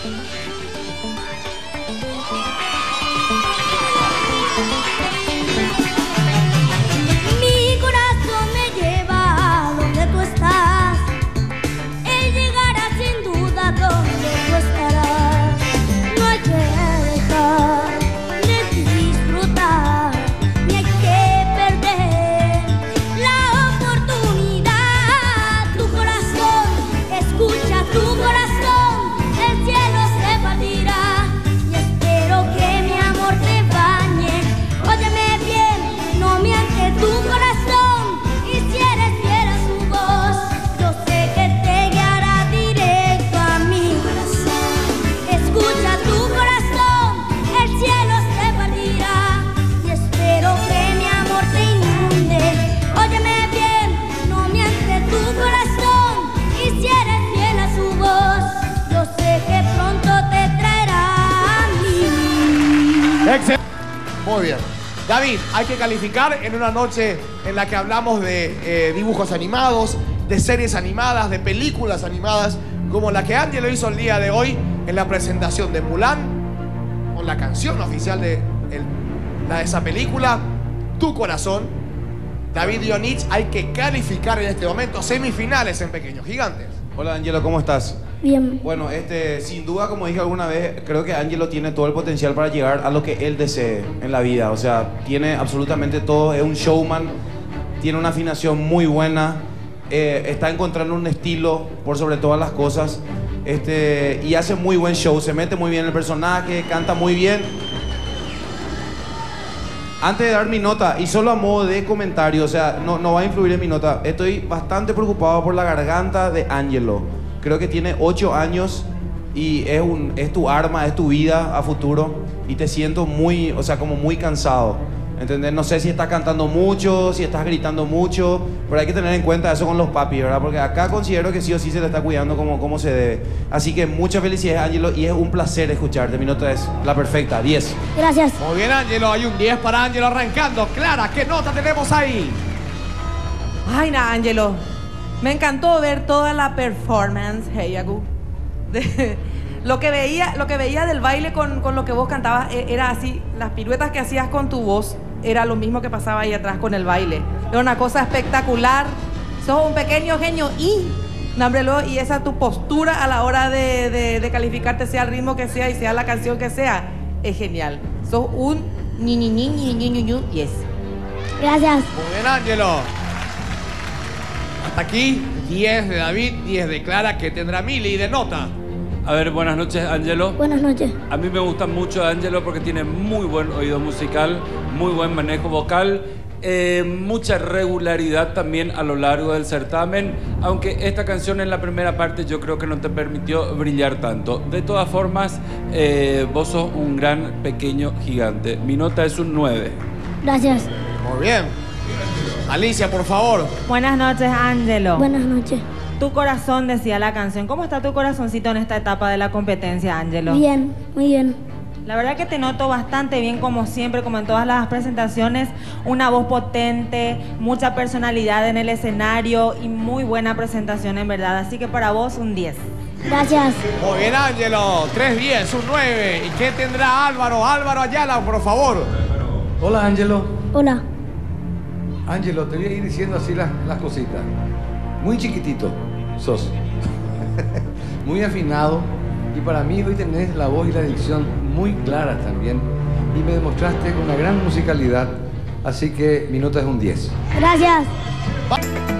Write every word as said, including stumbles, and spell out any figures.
Mi corazón me lleva a donde tú estás. Él llegará sin duda donde tú estarás. No hay que dejar de disfrutar, ni hay que perder la oportunidad. Tu corazón, escucha tu corazón, el cielo se partirá. Y espero que mi amor te bañe. Óyeme bien, no miente tu corazón. Y si eres fiel a su voz, yo sé que te guiará directo a mi corazón. Escucha tu corazón, el cielo se partirá. Y espero que mi amor te inunde. Óyeme bien, no miente tu corazón. Y si eres fiel a su voz, yo sé que pronto te traerá a mí. Excelente. Muy bien. David, hay que calificar en una noche en la que hablamos de eh, dibujos animados, de series animadas, de películas animadas, como la que Ángelo hizo el día de hoy en la presentación de Mulan, con la canción oficial de, el, la de esa película, Tu Corazón. David Dionich, hay que calificar en este momento semifinales en Pequeños Gigantes. Hola Ángelo, ¿cómo estás? Bien. Bueno, este, sin duda, como dije alguna vez, creo que Ángelo tiene todo el potencial para llegar a lo que él desee en la vida. O sea, tiene absolutamente todo, es un showman, tiene una afinación muy buena, eh, está encontrando un estilo por sobre todas las cosas, este, y hace muy buen show, se mete muy bien en el personaje, canta muy bien. Antes de dar mi nota, y solo a modo de comentario, o sea, no, no va a influir en mi nota, estoy bastante preocupado por la garganta de Ángelo. Creo que tiene ocho años y es, un, es tu arma, es tu vida a futuro. Y te siento muy, o sea, como muy cansado. ¿Entendés? No sé si estás cantando mucho, si estás gritando mucho, pero hay que tener en cuenta eso con los papis, ¿verdad? Porque acá considero que sí o sí se le está cuidando como, como se debe. Así que muchas felicidades, Ángelo, y es un placer escucharte. Mi nota es la perfecta, diez. Gracias. Muy bien, Ángelo, hay un diez para Ángelo arrancando. Clara, ¿qué nota tenemos ahí? Ay, na, Ángelo. Me encantó ver toda la performance, hey, Agu, de lo que veía, lo que veía del baile con, con lo que vos cantabas era así, las piruetas que hacías con tu voz era lo mismo que pasaba ahí atrás con el baile. Era una cosa espectacular. Sos un pequeño genio y, námbrelo, y esa tu postura a la hora de, de, de calificarte, sea el ritmo que sea y sea la canción que sea, es genial. Sos un ni ni ni ni ni ni ni yes. Gracias. Muy bien, Ángelo. Hasta aquí, diez de David, diez de Clara, que tendrá Mili de nota. A ver, buenas noches, Ángelo. Buenas noches. A mí me gusta mucho Ángelo porque tiene muy buen oído musical, muy buen manejo vocal, eh, mucha regularidad también a lo largo del certamen, aunque esta canción en la primera parte yo creo que no te permitió brillar tanto. De todas formas, eh, vos sos un gran pequeño gigante. Mi nota es un nueve. Gracias. Muy bien. Alicia, por favor. Buenas noches, Ángelo. Buenas noches. Tu corazón, decía la canción. ¿Cómo está tu corazoncito en esta etapa de la competencia, Ángelo? Bien, muy bien. La verdad que te noto bastante bien, como siempre, como en todas las presentaciones. Una voz potente, mucha personalidad en el escenario y muy buena presentación, en verdad. Así que para vos, un diez. Gracias. Muy bien, Ángelo. tres diez, un nueve. ¿Y qué tendrá Álvaro? Álvaro Ayala, por favor. Hola, Ángelo. Hola. Ángelo, te voy a ir diciendo así las, las cositas. Muy chiquitito sos. Muy afinado. Y para mí hoy tenés la voz y la dicción muy claras también. Y me demostraste una gran musicalidad. Así que mi nota es un diez. Gracias.